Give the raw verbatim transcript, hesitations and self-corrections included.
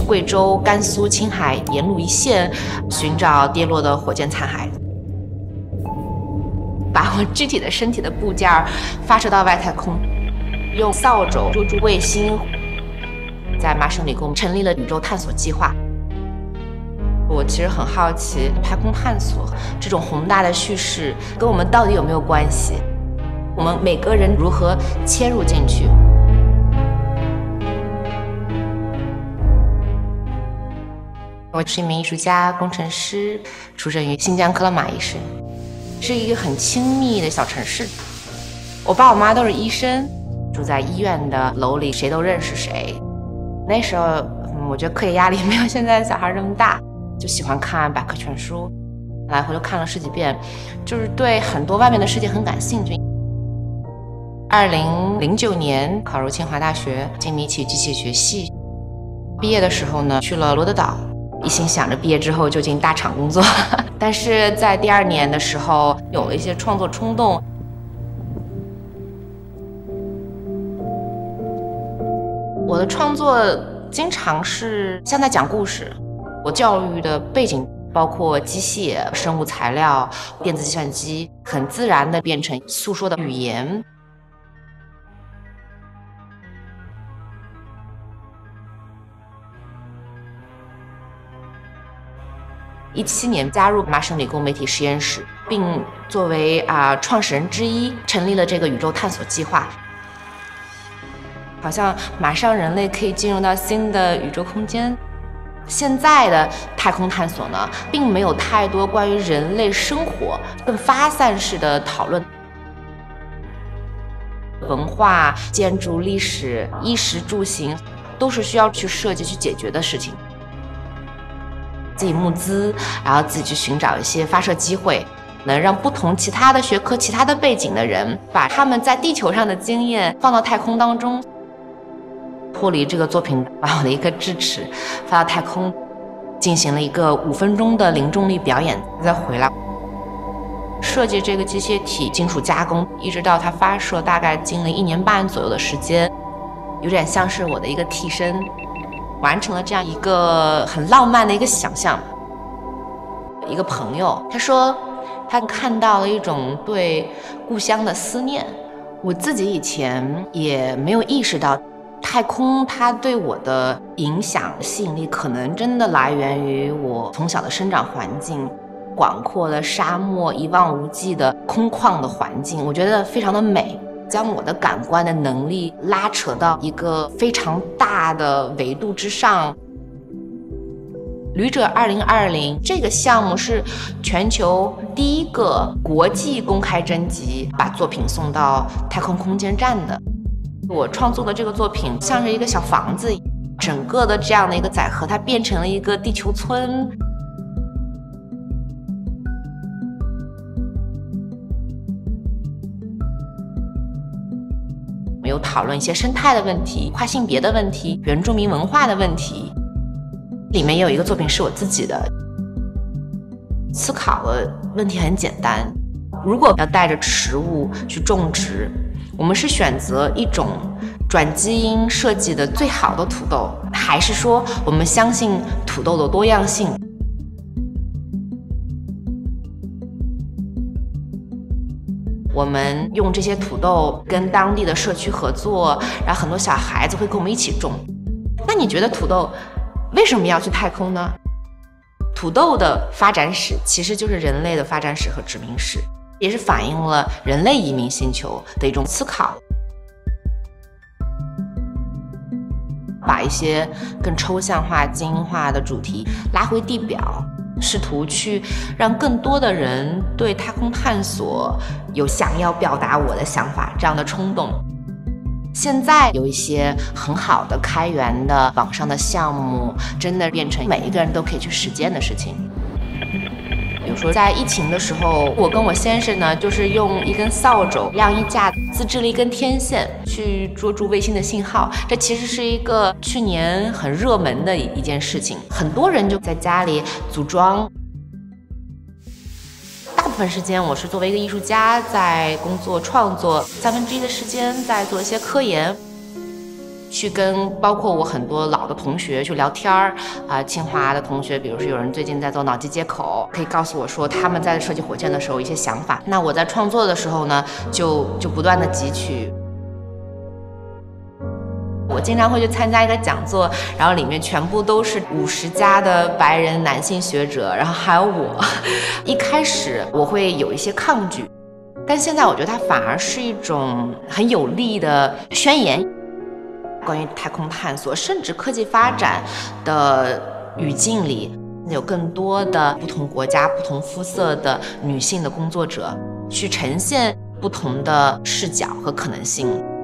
贵州、甘肃、青海沿路一线寻找跌落的火箭残骸，把我具体的身体的部件发射到外太空，用扫帚捉住卫星，在麻省理工成立了宇宙探索计划。我其实很好奇，太空探索这种宏大的叙事跟我们到底有没有关系？我们每个人如何切入进去？我是一名艺术家、工程师，出生于新疆克拉玛依市，是一个很亲密的小城市。我爸我妈都是医生，住在医院的楼里，谁都认识谁。那时候，嗯，我觉得课业压力没有现在的小孩这么大。就喜欢看百科全书，来回都看了十几遍，就是对很多外面的世界很感兴趣。二零零九年考入清华大学精密器机械学系，毕业的时候呢，去了罗德岛，一心想着毕业之后就进大厂工作。但是在第二年的时候，有了一些创作冲动。我的创作经常是像在讲故事。我教育的背景包括机械、生物材料、电子计算机，很自然地变成诉说的语言。一七年加入麻省理工媒体实验室，并作为啊、呃、创始人之一，成立了这个宇宙探索计划。好像马上人类可以进入到新的宇宙空间。现在的太空探索呢，并没有太多关于人类生活更发散式的讨论。文化、建筑、历史、衣食住行，都是需要去设计、去解决的事情。自己募资，然后自己去寻找一些发射机会，能让不同其他的学科、其他的背景的人，把他们在地球上的经验放到太空当中。脱离这个作品，把我的一颗智齿发到太空，进行了一个五分钟的零重力表演，再回来设计这个机械体，金属加工，一直到它发射，大概经历一年半左右的时间，有点像是我的一个替身，完成了这样一个很浪漫的一个想象。一个朋友他说，他看到了一种对故乡的思念。我自己以前也没有意识到。太空它对我的影响吸引力可能真的来源于我从小的生长环境，广阔的沙漠，一望无际的空旷的环境，我觉得非常的美，将我的感官的能力拉扯到一个非常大的维度之上。旅者二零二零这个项目是全球第一个国际公开征集把作品送到太空空间站的。我创作的这个作品像是一个小房子，整个的这样的一个载荷，它变成了一个地球村。我们有讨论一些生态的问题、跨性别的问题、原住民文化的问题。里面也有一个作品是我自己的。思考的问题很简单，如果要带着植物去种植，我们是选择一种转基因设计的最好的土豆，还是说我们相信土豆的多样性？我们用这些土豆跟当地的社区合作，然后很多小孩子会跟我们一起种。那你觉得土豆为什么要去太空呢？土豆的发展史其实就是人类的发展史和殖民史，也是反映了人类移民星球的一种思考，把一些更抽象化、精英化的主题拉回地表，试图去让更多的人对太空探索有想要表达我的想法这样的冲动。现在有一些很好的开源的网上的项目，真的变成每一个人都可以去实践的事情。比如说在疫情的时候，我跟我先生呢，就是用一根扫帚、晾衣架自制了一根天线去捉住卫星的信号。这其实是一个去年很热门的一件事情，很多人就在家里组装。大部分时间我是作为一个艺术家在工作创作，三分之一的时间在做一些科研。 去跟包括我很多老的同学去聊天儿啊、呃，清华的同学，比如说有人最近在做脑机接口，可以告诉我说他们在设计火箭的时候一些想法。那我在创作的时候呢，就就不断的汲取。我经常会去参加一个讲座，然后里面全部都是五十加的白人男性学者，然后还有我。一开始我会有一些抗拒，但现在我觉得它反而是一种很有力的宣言。关于太空探索，甚至科技发展的语境里，有更多的不同国家、不同肤色的女性的工作者，去呈现不同的视角和可能性。